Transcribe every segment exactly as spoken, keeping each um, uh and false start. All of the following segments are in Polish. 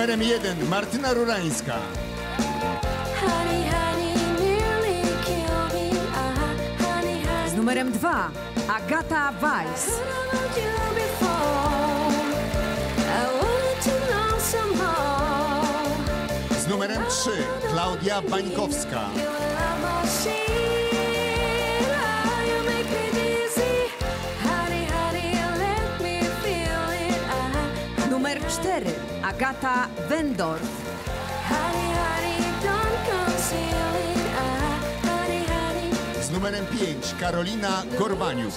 numerem jeden Martyna Rurańska. Z numerem dwa Agata Weiss. Z numerem trzy Klaudia Bańkowska. Numer cztery Agata Wendorf. Z numerem pięć Karolina Gorbaniuk.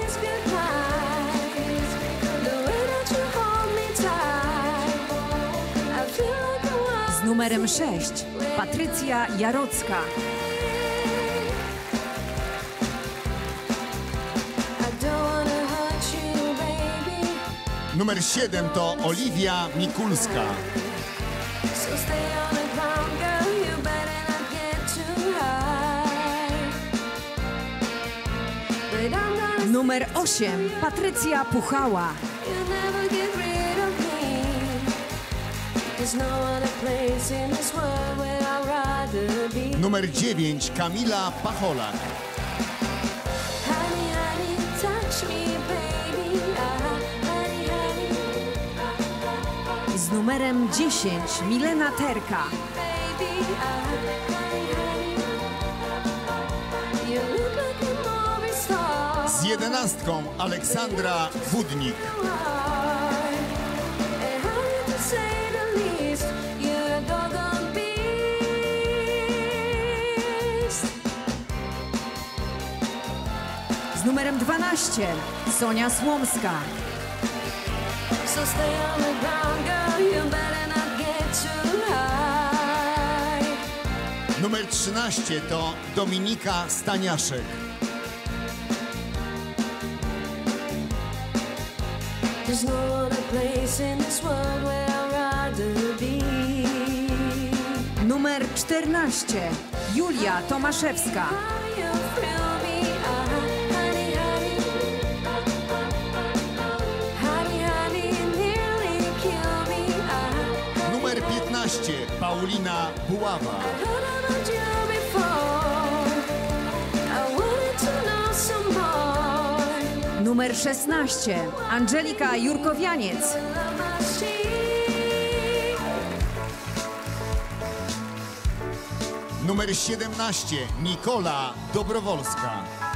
Z numerem sześć Patrycja Jarocka. Numer siedem to Oliwia Mikulska. Numer osiem Patrycja Puchała. Numer dziewięć Kamila Pacholak. Z numerem dziesięć Milena Terka. Z jedenastką Aleksandra Wódnik. Z numerem dwanaście Sonia Słomska. Numer trzynaście to Dominika Staniaszek. Numer czternaście Julia Tomaszewska. Numer piętnaście Paulina Buława. Numer szesnaście Angelika Jurkowianiec. Numer siedemnaście Nikola Dobrowolska.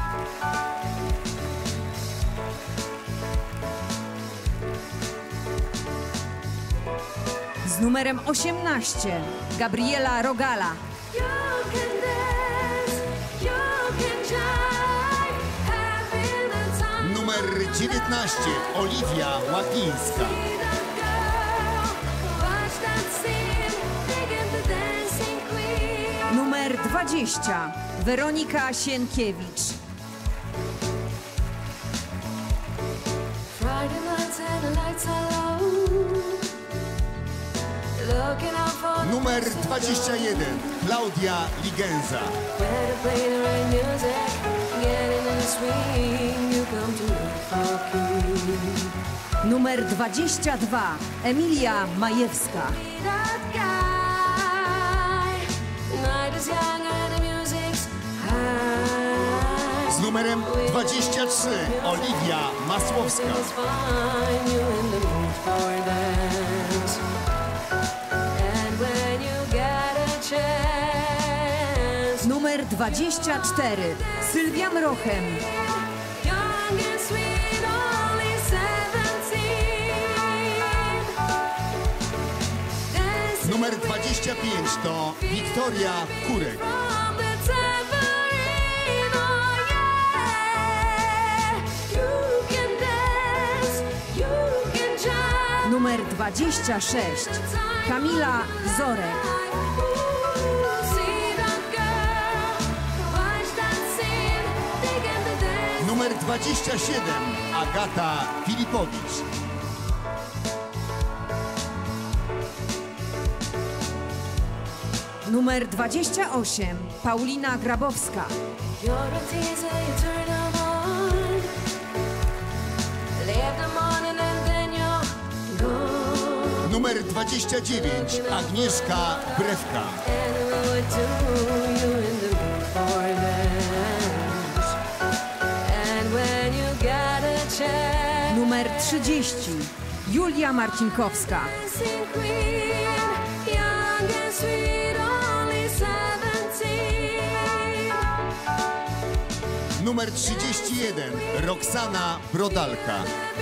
Z numerem osiemnaście Gabriela Rogala. Numer dziewiętnaście Oliwia Łapińska. Numer dwadzieścia Weronika Sienkiewicz. Numer dwadzieścia jeden Klaudia Ligenza. Numer dwadzieścia dwa Emilia Majewska. Z numerem dwadzieścia trzy Oliwia Masłowska. Numer dwadzieścia cztery Sylwia Mrochem. Numer dwadzieścia pięć to Wiktoria Kurek. Numer dwadzieścia sześć Kamila Zorek. Numer dwadzieścia siedem Agata Filipowicz. Numer dwadzieścia osiem Paulina Grabowska. Numer Numer dwadzieścia dziewięć. Agnieszka Brewka. Numer trzydzieści. Julia Marcinkowska. Numer trzydzieści jeden. Roxana Brodalka.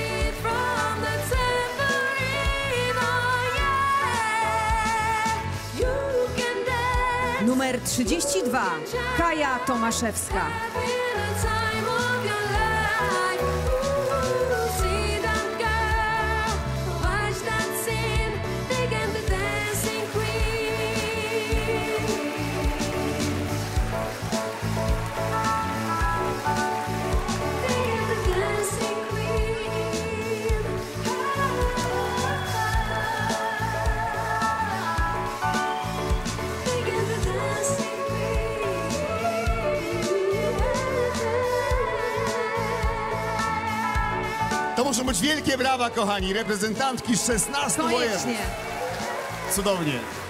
Numer trzydzieści dwa. Kaja Tomaszewska. To muszą być wielkie brawa, kochani, reprezentantki z szesnastu województw. Koniecznie. Cudownie.